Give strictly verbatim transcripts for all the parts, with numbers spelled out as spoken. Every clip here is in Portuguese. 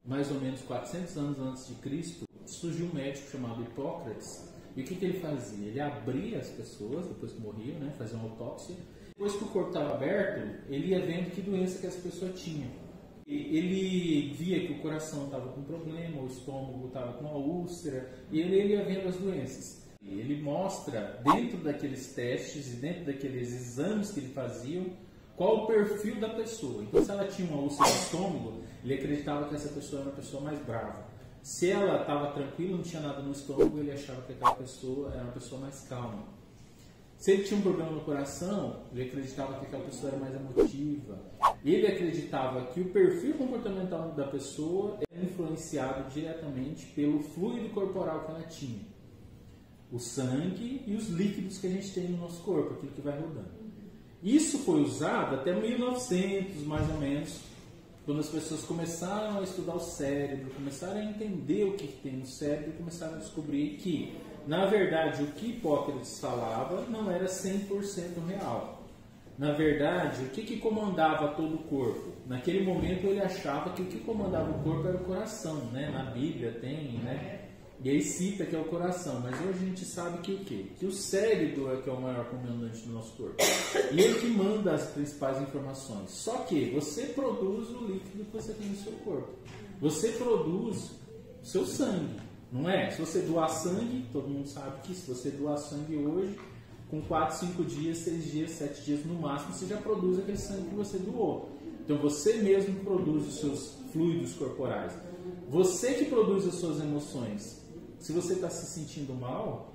mais ou menos quatrocentos anos antes de Cristo, surgiu um médico chamado Hipócrates. E o que, que ele fazia? Ele abria as pessoas, depois que morriam, né, fazia uma autópsia. Depois que o corpo estava aberto, ele ia vendo que doença que essa pessoa tinha. E ele via que o coração estava com problema, o estômago estava com uma úlcera, e ele, ele ia vendo as doenças. E ele mostra, dentro daqueles testes e dentro daqueles exames que ele fazia, qual o perfil da pessoa. Então, se ela tinha uma úlcera no estômago, ele acreditava que essa pessoa era uma pessoa mais brava. Se ela estava tranquila, não tinha nada no estômago, ele achava que aquela pessoa era uma pessoa mais calma. Se ele tinha um problema no coração, ele acreditava que aquela pessoa era mais emotiva. Ele acreditava que o perfil comportamental da pessoa era influenciado diretamente pelo fluido corporal que ela tinha. O sangue e os líquidos que a gente tem no nosso corpo, aquilo que vai rodando. Isso foi usado até mil e novecentos, mais ou menos, quando as pessoas começaram a estudar o cérebro, começaram a entender o que tem no cérebro e começaram a descobrir que, na verdade, o que Hipócrates falava não era cem por cento real. Na verdade, o que, que comandava todo o corpo? Naquele momento ele achava que o que comandava o corpo era o coração, né? Na Bíblia tem, né? E aí cita que é o coração, mas hoje a gente sabe que o quê? Que o cérebro é que é o maior comandante do nosso corpo. E ele que manda as principais informações. Só que você produz o líquido que você tem no seu corpo. Você produz o seu sangue, não é? Se você doar sangue, todo mundo sabe que se você doar sangue hoje, com quatro, cinco dias, seis dias, sete dias no máximo, você já produz aquele sangue que você doou. Então você mesmo produz os seus fluidos corporais. Você que produz as suas emoções. Se você está se sentindo mal,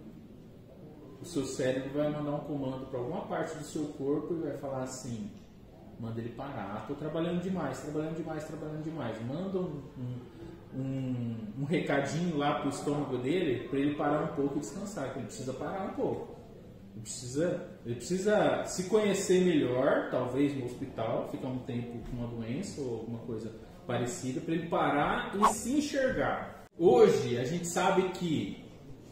o seu cérebro vai mandar um comando para alguma parte do seu corpo e vai falar assim, manda ele parar, estou trabalhando demais, trabalhando demais, trabalhando demais. Manda um, um, um, um recadinho lá para o estômago dele para ele parar um pouco e descansar, que ele precisa parar um pouco. Ele precisa, ele precisa se conhecer melhor, talvez no hospital, ficar um tempo com uma doença ou alguma coisa parecida, para ele parar e se enxergar. Hoje, a gente sabe que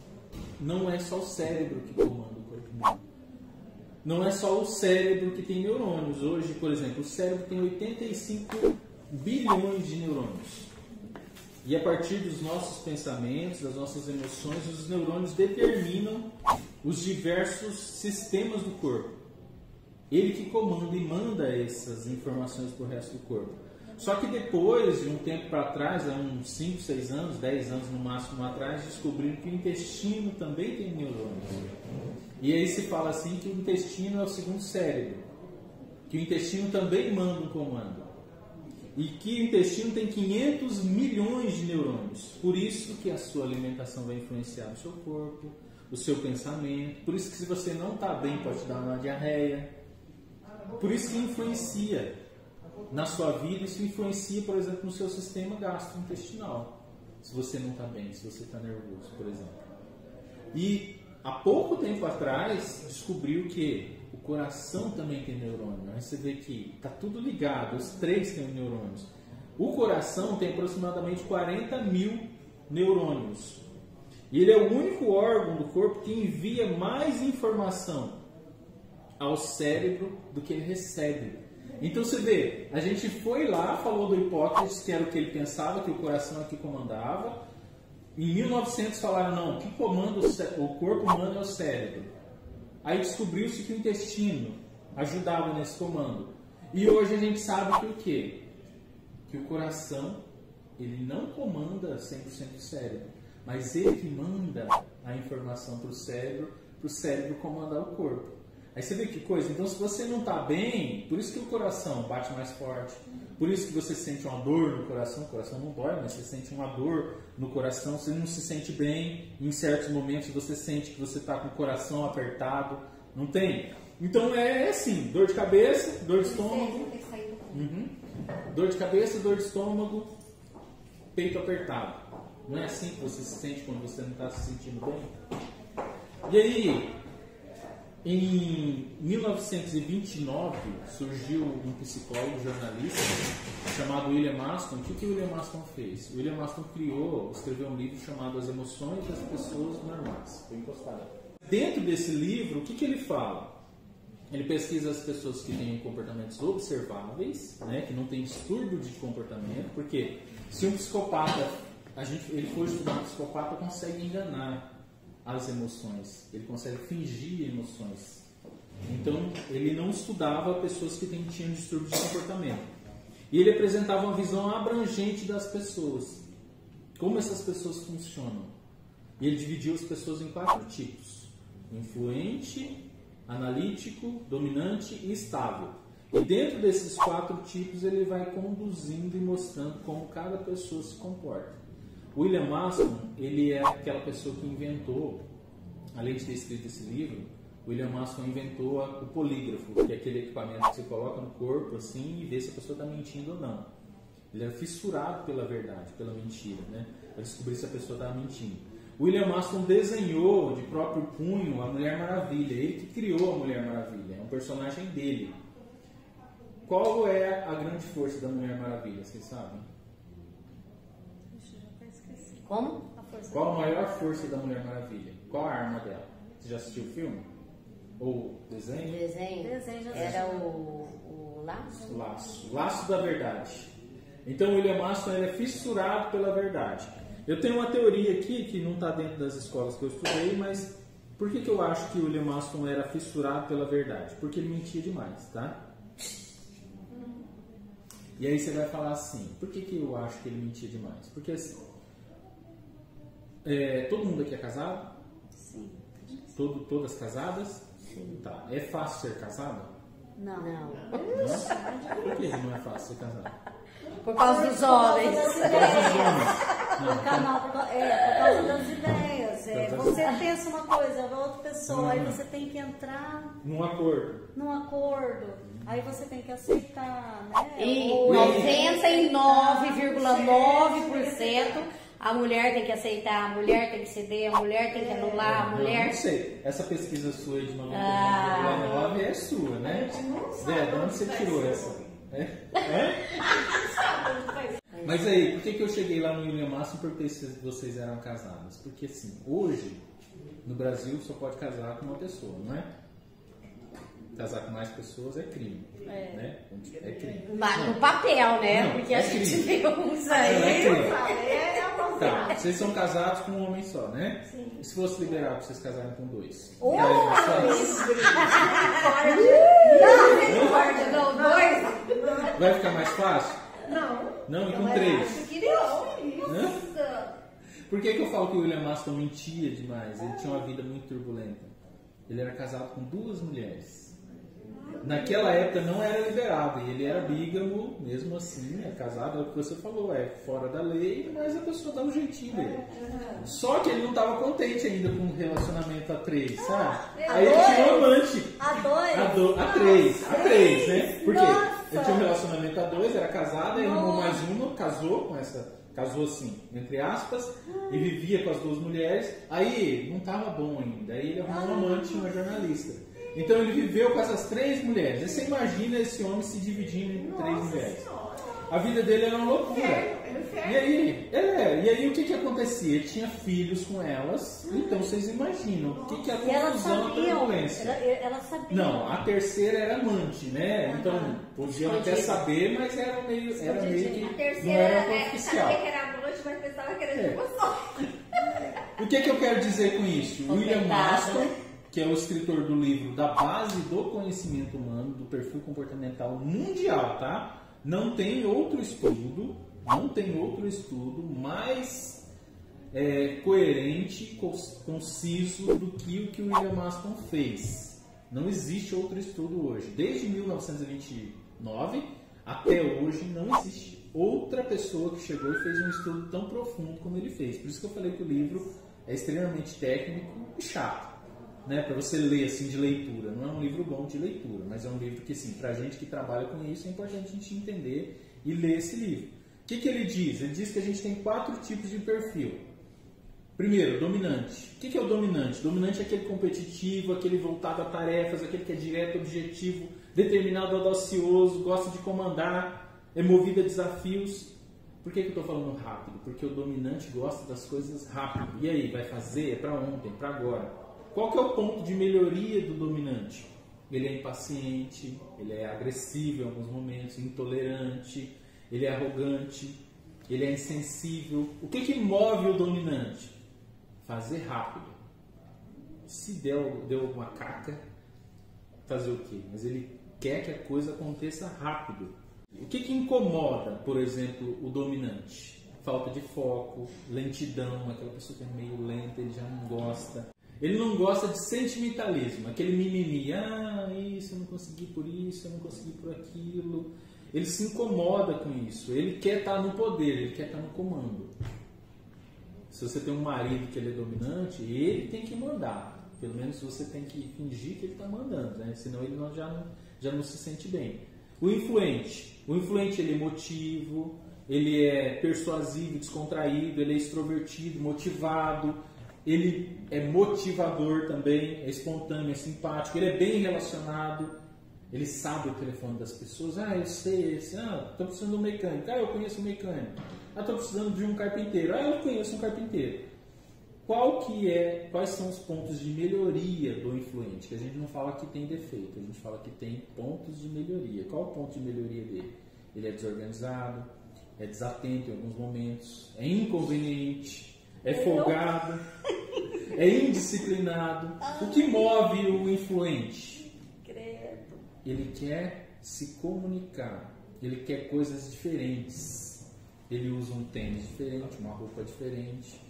não é só o cérebro que comanda o corpo humano. Não é só o cérebro que tem neurônios. Hoje, por exemplo, o cérebro tem oitenta e cinco bilhões de neurônios. E a partir dos nossos pensamentos, das nossas emoções, os neurônios determinam os diversos sistemas do corpo. Ele que comanda e manda essas informações para o resto do corpo. Só que depois, de um tempo para trás, há uns cinco, seis anos, dez anos no máximo atrás, descobriram que o intestino também tem neurônios. E aí se fala assim que o intestino é o segundo cérebro. Que o intestino também manda um comando. E que o intestino tem quinhentos milhões de neurônios. Por isso que a sua alimentação vai influenciar o seu corpo, o seu pensamento. Por isso que se você não está bem, pode te dar uma diarreia. Por isso que influencia na sua vida, isso influencia, por exemplo, no seu sistema gastrointestinal. Se você não está bem, se você está nervoso, por exemplo. E há pouco tempo atrás, descobriu que o coração também tem neurônio. Aí você vê que está tudo ligado, os três têm neurônios. O coração tem aproximadamente quarenta mil neurônios. E ele é o único órgão do corpo que envia mais informação ao cérebro do que ele recebe. Então você vê, a gente foi lá, falou do Hipócrates, que era o que ele pensava, que o coração é que comandava. Em mil e novecentos falaram, não, o que comanda o, o corpo humano é o cérebro. Aí descobriu-se que o intestino ajudava nesse comando. E hoje a gente sabe que o quê? Que o coração, ele não comanda cem por cento do cérebro, mas ele que manda a informação para o cérebro, para o cérebro comandar o corpo. Aí você vê que coisa, então se você não está bem, por isso que o coração bate mais forte, por isso que você sente uma dor no coração, o coração não dói, mas você sente uma dor no coração, você não se sente bem, em certos momentos você sente que você está com o coração apertado, não tem? Então é assim, dor de cabeça, dor de estômago, uhum. dor de cabeça, dor de estômago, peito apertado. Não é assim que você se sente quando você não está se sentindo bem? E aí... Em mil novecentos e vinte e nove surgiu um psicólogo jornalista chamado William Aston. O que, que o William Aston fez? O William Aston criou, escreveu um livro chamado As Emoções das Pessoas Normais. Foi encostado. Dentro desse livro, o que, que ele fala? Ele pesquisa as pessoas que têm comportamentos observáveis, né, que não têm distúrbio de comportamento, porque Se um psicopata, a gente, ele for estudar um psicopata, consegue enganar as emoções, ele consegue fingir emoções. Então, ele não estudava pessoas que tinham distúrbio de comportamento. E ele apresentava uma visão abrangente das pessoas. Como essas pessoas funcionam. E ele dividiu as pessoas em quatro tipos: influente, analítico, dominante e estável. E dentro desses quatro tipos ele vai conduzindo e mostrando como cada pessoa se comporta. William Maston, ele é aquela pessoa que inventou, além de ter escrito esse livro, William Maston inventou o polígrafo, que é aquele equipamento que você coloca no corpo assim e vê se a pessoa está mentindo ou não. Ele era fissurado pela verdade, pela mentira, né? Para descobrir se a pessoa estava mentindo. William Maston desenhou de próprio punho a Mulher Maravilha. Ele que criou a Mulher Maravilha, é um personagem dele. Qual é a grande força da Mulher Maravilha, vocês sabem? Como? Qual a maior força da Mulher Maravilha? Qual a arma dela? Você já assistiu o filme? Ou desenho? Desenho. Desenho já Era o, o laço? O laço. O laço da verdade. Então, William Maston ele é fissurado pela verdade. Eu tenho uma teoria aqui, que não está dentro das escolas que eu estudei, mas por que, que eu acho que o William Maston era fissurado pela verdade? Porque ele mentia demais, tá? E aí você vai falar assim, por que, que eu acho que ele mentia demais? Porque assim, é, todo mundo aqui é casado? Sim. Todo, todas casadas? Sim. Tá. É fácil ser casado? Não. Não. Não? Por que não é fácil ser casado? Por causa dos homens. Por causa dos homens. Não, Por, causa, por, causa- é, por causa das ideias. É, Das- você pensa uma coisa, a outra pessoa, aí Hum. você tem que entrar num acordo. num acordo, aí você tem que aceitar, né? E Ou- noventa e nove vírgula nove por cento a mulher tem que aceitar, a mulher tem que ceder, a mulher tem que anular, a Não, mulher... não sei. Essa pesquisa sua de noventa e Ah. nove vírgula nove é sua, né? Zé, de onde você tirou essa? É? É? Mas aí, por que, que eu cheguei lá no William Maston e perguntei se vocês eram casadas? Porque assim, hoje, no Brasil, só pode casar com uma pessoa, não é? Casar com mais pessoas é crime. É. Né? É crime. Mas no papel, né? Não, Porque é a gente crime. vê uns Não, é aí... crime. É, é uma Tá, vocês são casados com um homem só, né? Sim. E se fosse liberado pra vocês casarem com dois? Oh, Aí, vocês- Não, dois. Vai ficar mais fácil? Não. Não, e com Eu três? acho que não. Hã? Nossa. Por que, que eu falo que o William Maston mentia demais? Ele tinha uma vida muito turbulenta. Ele era casado com duas mulheres. Naquela época não era liberado, e ele era bígamo, mesmo assim, é casado, é o que você falou, é fora da lei, mas a pessoa dá um jeitinho dele. Só que ele não estava contente ainda com o relacionamento a três, sabe? A Aí ele dois? tinha um amante. A dois? A, do, a três, a três, né? Por quê? Nossa. Ele tinha um relacionamento a dois, era casado, aí arrumou mais uma, casou com essa, casou assim, entre aspas, e vivia com as duas mulheres. Aí não estava bom ainda, aí ele arrumou um amante, uma jornalista. Então ele viveu com essas três mulheres. Aí você imagina esse homem se dividindo em três mulheres. A vida dele era uma loucura. E aí, é, e aí o que que acontecia? Ele tinha filhos com elas, então vocês imaginam o que que é a E elas confusão, a sabiam. turbulência. Ela, ela sabia. Não, a terceira era amante, né? Então podiam até saber, mas era meio, era meio que A não terceira era é, oficial. sabia que era amante, mas pensava que era É. de uma só. O que que eu quero dizer com isso? William Coitada. Maston, que é o escritor do livro Da Base do Conhecimento Humano, do Perfil Comportamental Mundial, tá? Não tem outro estudo, não tem outro estudo mais é, coerente, cons- conciso do que o que o William Maston fez. Não existe outro estudo hoje. Desde mil novecentos e vinte e nove até hoje não existe outra pessoa que chegou e fez um estudo tão profundo como ele fez. Por isso que eu falei que o livro é extremamente técnico e chato, né, para você ler assim de leitura. Não é um livro bom de leitura, mas é um livro que, assim, para a gente que trabalha com isso, é importante a gente entender e ler esse livro. O que que ele diz? Ele diz que a gente tem quatro tipos de perfil. Primeiro, dominante. O que que é o dominante? Dominante é aquele competitivo, aquele voltado a tarefas, aquele que é direto, objetivo, determinado, audacioso, gosta de comandar, é movido a desafios. Por que que eu estou falando rápido? Porque o dominante gosta das coisas rápido. E aí, vai fazer? É para ontem, para agora. Qual que é o ponto de melhoria do dominante? Ele é impaciente, ele é agressivo em alguns momentos, intolerante, ele é arrogante. ele é insensível. O que que move o dominante? Fazer rápido. Se deu, deu alguma caca, fazer o quê? Mas ele quer que a coisa aconteça rápido. O que que incomoda, por exemplo, o dominante? Falta de foco, lentidão, aquela pessoa que é meio lenta, ele já não gosta. Ele não gosta de sentimentalismo, aquele mimimi, ah, isso, eu não consegui por isso, eu não consegui por aquilo. Ele se incomoda com isso, ele quer estar no poder, ele quer estar no comando. Se você tem um marido que ele é dominante, ele tem que mandar. Pelo menos você tem que fingir que ele está mandando, né? Senão ele não, já, não, já não se sente bem. O influente. O influente ele é emotivo, ele é persuasivo, descontraído, ele é extrovertido, motivado, ele é motivador também, é espontâneo, é simpático, ele é bem relacionado, ele sabe o telefone das pessoas. Ah, eu sei esse. Ah, estou precisando de um mecânico. Ah, eu conheço um mecânico. Ah, estou precisando de um carpinteiro. Ah, eu conheço um carpinteiro. Qual que é, quais são os pontos de melhoria do influente? Que a gente não fala que tem defeito, a gente fala que tem pontos de melhoria. Qual o ponto de melhoria dele? Ele é desorganizado, é desatento em alguns momentos, é inconveniente, é folgado, é indisciplinado. O que move o influente? Ele quer se comunicar, ele quer coisas diferentes. Ele usa um tênis diferente, uma roupa diferente.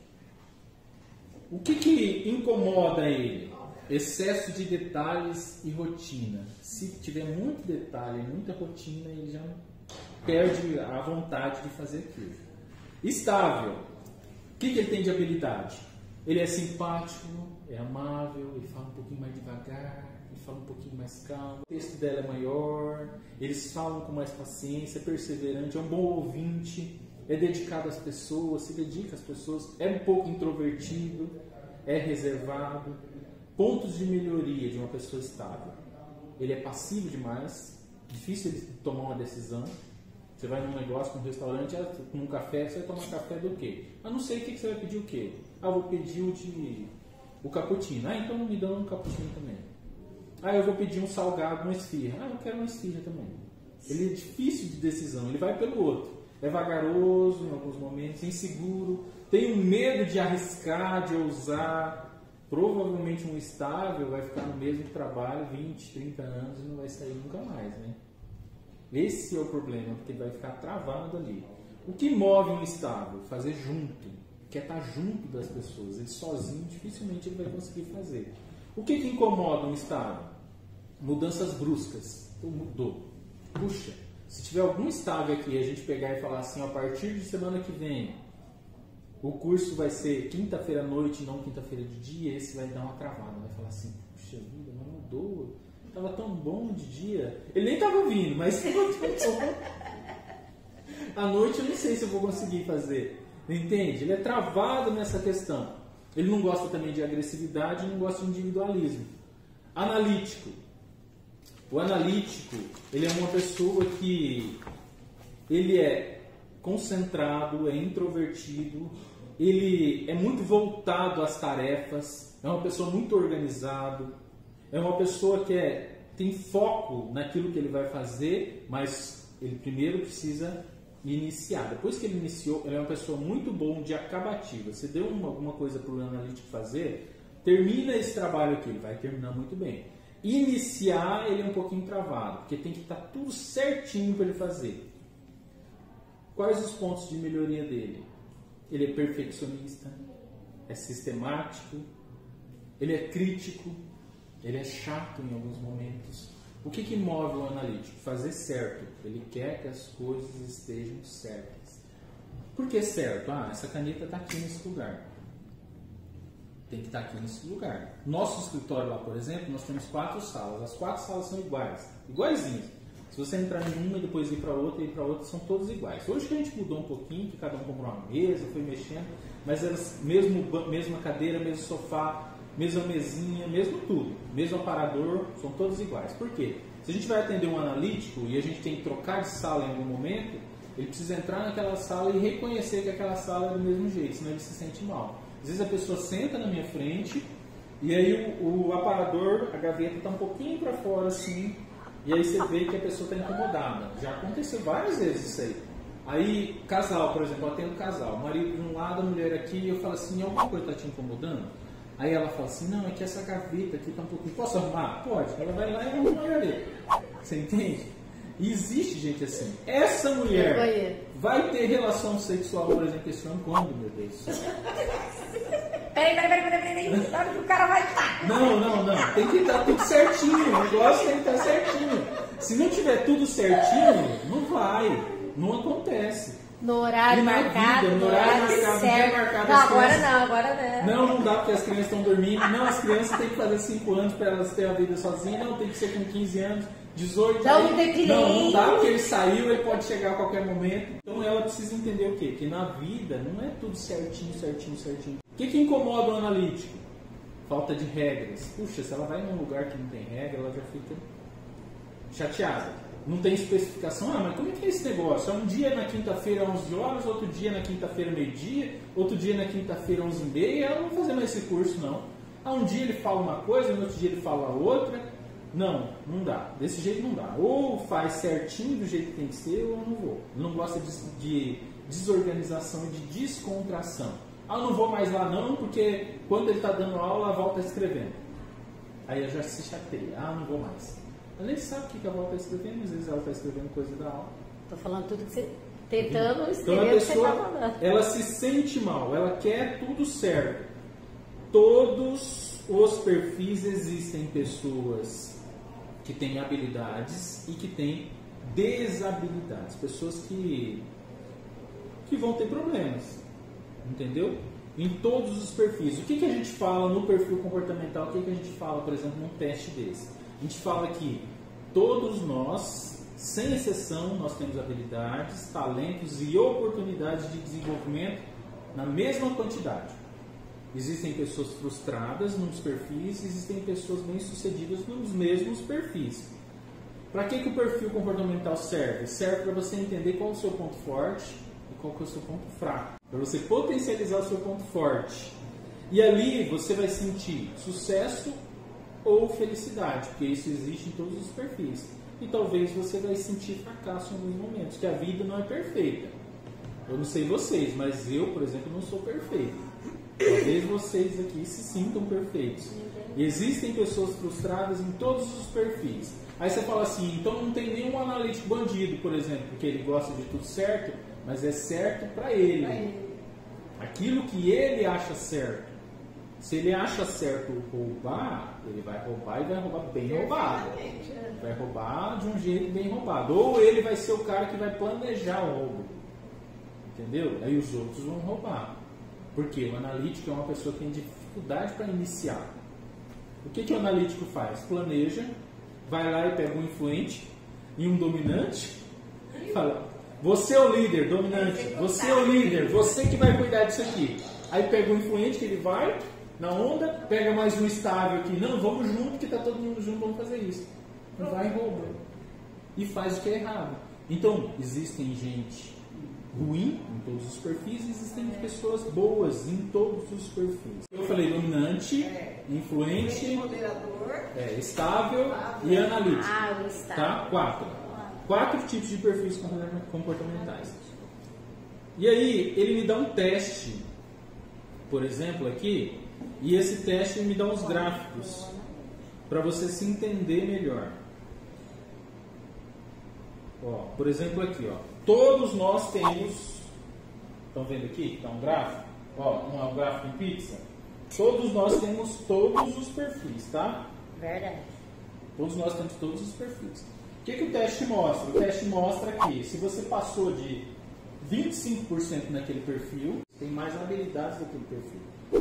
O que que incomoda ele? Excesso de detalhes e rotina. Se tiver muito detalhe, muita rotina, ele já perde a vontade de fazer aquilo. Estável. O que que ele tem de habilidade? Ele é simpático, é amável, ele fala um pouquinho mais devagar, ele fala um pouquinho mais calmo, o texto dela é maior, eles falam com mais paciência, é perseverante, é um bom ouvinte, é dedicado às pessoas, se dedica às pessoas, é um pouco introvertido, é reservado. Pontos de melhoria de uma pessoa estável. Ele é passivo demais, difícil ele tomar uma decisão. Você vai num negócio, num restaurante, num café, você vai tomar café do quê? Ah, não sei o que você vai pedir o quê? Ah, vou pedir o de o cappuccino. Ah, então me dá um cappuccino também. Ah, eu vou pedir um salgado, uma esfirra. Ah, eu quero uma esfirra também. Ele é difícil de decisão, ele vai pelo outro. É vagaroso em alguns momentos, inseguro, tem um medo de arriscar, de ousar. Provavelmente um estável vai ficar no mesmo trabalho vinte, trinta anos e não vai sair nunca mais, né? Esse é o problema, porque ele vai ficar travado ali. O que move um estável? Fazer junto. Quer estar junto das pessoas. Ele sozinho dificilmente ele vai conseguir fazer. O que que incomoda um estável? Mudanças bruscas. Então mudou. Puxa, se tiver algum estável aqui e a gente pegar e falar assim, a partir de semana que vem, o curso vai ser quinta-feira à noite e não quinta-feira de dia, esse vai dar uma travada. Vai falar assim, puxa vida, mas mudou. Estava tão bom de dia. Ele nem estava vindo, mas à noite eu não sei se eu vou conseguir fazer. Entende? Ele é travado nessa questão. Ele não gosta também de agressividade, não gosta de individualismo. Analítico. O analítico, ele é uma pessoa que ele é concentrado, é introvertido, ele é muito voltado às tarefas, é uma pessoa muito organizada, é uma pessoa que é, tem foco naquilo que ele vai fazer, mas ele primeiro precisa iniciar. Depois que ele iniciou, ele é uma pessoa muito boa de acabativa. Você deu uma, alguma coisa para o analítico fazer, termina esse trabalho aqui, ele vai terminar muito bem. Iniciar, ele é um pouquinho travado, porque tem que estar tudo certinho para ele fazer. Quais os pontos de melhoria dele? Ele é perfeccionista, é sistemático, ele é crítico, ele é chato em alguns momentos. O que que move o analítico? Fazer certo. Ele quer que as coisas estejam certas. Por que certo? Ah, essa caneta está aqui nesse lugar. Tem que estar aqui nesse lugar. Nosso escritório lá, por exemplo, nós temos quatro salas. As quatro salas são iguais, iguaizinhas. Se você entrar em uma e depois ir para outra e ir para outra, são todas iguais. Hoje que a gente mudou um pouquinho, que cada um comprou uma mesa, foi mexendo, mas elas, mesmo, mesma cadeira, mesmo sofá, mesma mesinha, mesmo tudo, mesmo aparador, são todos iguais. Por quê? Se a gente vai atender um analítico e a gente tem que trocar de sala em algum momento, ele precisa entrar naquela sala e reconhecer que aquela sala é do mesmo jeito, senão ele se sente mal. Às vezes a pessoa senta na minha frente e aí o, o aparador, a gaveta está um pouquinho para fora assim, e aí você vê que a pessoa está incomodada. Já aconteceu várias vezes isso aí. Aí, casal, por exemplo, eu atendo casal, o marido de um lado, a mulher aqui, e eu falo assim, alguma coisa está te incomodando? Aí ela fala assim, não, é que essa gaveta aqui tá um pouquinho, posso arrumar? Pode. Ela vai lá e arruma a gaveta. Você entende? E existe gente assim. Essa mulher vai ter relação sexual, por exemplo, esse ano quando, meu Deus do céu? Peraí, peraí, peraí, peraí, peraí, na hora que o cara vai estar. Não, não, não. Tem que estar tudo certinho. O negócio tem que estar certinho. Se não tiver tudo certinho, não vai. Não acontece. No horário E na marcado, vida, no no horário horário marcado, certo. no dia marcado, Não, as agora crianças- não, agora não. Não, não dá porque as crianças estão dormindo. Não, as crianças têm que fazer cinco anos para elas terem a vida sozinhas. Não, tem que ser com quinze anos, dezoito. Não, aí- não tem que Não, nem- não dá porque ele saiu, ele pode chegar a qualquer momento. Então ela precisa entender o quê? Que na vida não é tudo certinho, certinho, certinho. O que, que incomoda o analítico? Falta de regras. Puxa, se ela vai num lugar que não tem regra, ela já fica chateada. Não tem especificação. Ah, mas como é que é esse negócio? É um dia na quinta-feira onze horas, outro dia na quinta-feira meio-dia, outro dia na quinta-feira onze e meia. Eu não vou fazer mais esse curso, não. Ah, um dia ele fala uma coisa, no outro dia ele fala outra. Não, não dá. Desse jeito não dá. Ou faz certinho do jeito que tem que ser, ou eu não vou. Não gosta de, de desorganização e de descontração. Ah, eu não vou mais lá não, porque quando ele está dando aula, a volta escrevendo. Aí eu já se chateia. Ah, não vou mais. Ela nem sabe o que a avó está escrevendo, às vezes ela está escrevendo coisa da aula. Tô falando tudo que você... Tentando Então escrever a o que você pessoa, tá falando. ela se sente mal, ela quer tudo certo. Todos os perfis existem pessoas que têm habilidades e que têm desabilidades. Pessoas que, que vão ter problemas, entendeu? Em todos os perfis. O que, que a gente fala no perfil comportamental? O que, que a gente fala, por exemplo, num teste desse? A gente fala que todos nós, sem exceção, nós temos habilidades, talentos e oportunidades de desenvolvimento na mesma quantidade. Existem pessoas frustradas nos perfis, existem pessoas bem-sucedidas nos mesmos perfis. Para que, que o perfil comportamental serve? Serve para você entender qual é o seu ponto forte e qual é o seu ponto fraco. Para você potencializar o seu ponto forte. E ali você vai sentir sucesso ou felicidade, porque isso existe em todos os perfis. E talvez você vai sentir fracasso em alguns momentos, que a vida não é perfeita. Eu não sei vocês, mas eu, por exemplo, não sou perfeito. Talvez vocês aqui se sintam perfeitos. E existem pessoas frustradas em todos os perfis. Aí você fala assim, então não tem nenhum analítico bandido, por exemplo, porque ele gosta de tudo certo, mas é certo para ele. Aquilo que ele acha certo. Se ele acha certo roubar, ele vai roubar e vai roubar bem roubado. Vai roubar de um jeito bem roubado. Ou ele vai ser o cara que vai planejar o roubo. Entendeu? Aí os outros vão roubar. Porque o analítico é uma pessoa que tem dificuldade para iniciar. O que, que o analítico faz? Planeja, vai lá e pega um influente e um dominante e fala, você é o líder, dominante, você é o líder, você que vai cuidar disso aqui. Aí pega um influente que ele vai na onda, pega mais um estável aqui, não, vamos junto, porque está todo mundo junto, vamos fazer isso. E vai e rouba. E faz o que é errado. Então, existem gente ruim em todos os perfis, e existem pessoas boas em todos os perfis. Eu falei dominante, influente, é, estável e analítico. Ah, o estável. Tá? Quatro. Quatro tipos de perfis comportamentais. E aí, ele me dá um teste, por exemplo, aqui, e esse teste me dá uns gráficos para você se entender melhor. Ó, por exemplo, aqui, ó. Todos nós temos, estão vendo aqui? Está um gráfico? Ó, não é um gráfico em pizza? Todos nós temos todos os perfis, tá? Verdade. Todos nós temos todos os perfis. O que, que o teste mostra? O teste mostra que se você passou de vinte e cinco por cento naquele perfil, tem mais habilidades daquele perfil.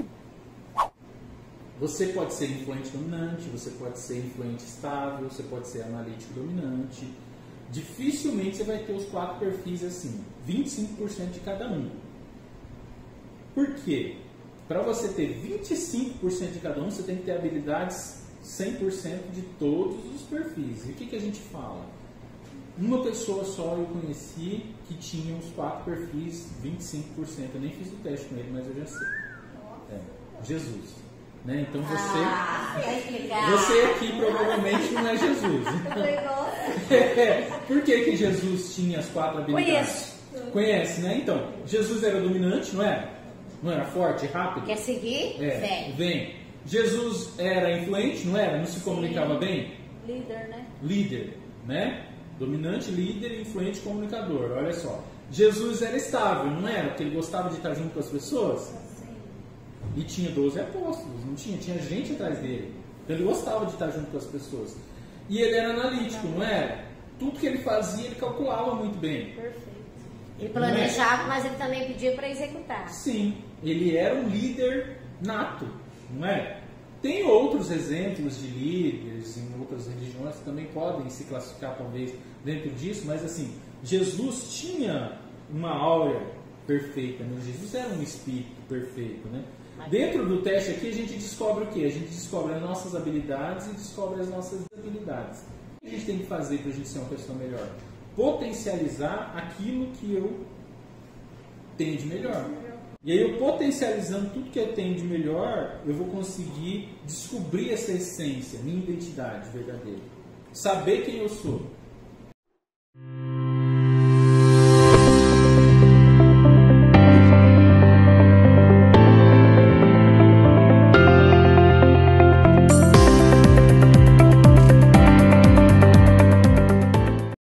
Você pode ser influente dominante, você pode ser influente estável, você pode ser analítico dominante. Dificilmente você vai ter os quatro perfis assim, vinte e cinco por cento de cada um. Por quê? Para você ter vinte e cinco por cento de cada um, você tem que ter habilidades cem por cento de todos os perfis. E o que, que a gente fala? Uma pessoa só eu conheci que tinha os quatro perfis, vinte e cinco por cento. Eu nem fiz o teste com ele, mas eu já sei. É, Jesus. Né? Então você, ah, você aqui provavelmente não é Jesus. É, por que, que Jesus tinha as quatro habilidades? Conheço. Conhece, né? Então, Jesus era dominante, não era? Não era forte, rápido? Quer seguir? É, Vem. vem. Jesus era influente, não era? Não se comunicava Sim. bem? Líder, né? Líder, né? Dominante, líder, influente, comunicador. Olha só. Jesus era estável, não era? Porque ele gostava de estar junto com as pessoas. Sim. E tinha doze apóstolos, não tinha? Tinha gente atrás dele. Então ele gostava de estar junto com as pessoas. E ele era analítico, não era? Tudo que ele fazia, ele calculava muito bem. Perfeito. Ele planejava, mas ele também pedia para executar. Sim, ele era um líder nato, não é? Tem outros exemplos de líderes em outras religiões que também podem se classificar talvez dentro disso, mas assim, Jesus tinha uma áurea perfeita, né? Jesus era um espírito perfeito, né? Dentro do teste aqui a gente descobre o quê? A gente descobre as nossas habilidades e descobre as nossas desabilidades. O que a gente tem que fazer para a gente ser uma pessoa melhor? Potencializar aquilo que eu tenho de melhor. E aí eu potencializando tudo que eu tenho de melhor, eu vou conseguir descobrir essa essência, minha identidade verdadeira. Saber quem eu sou.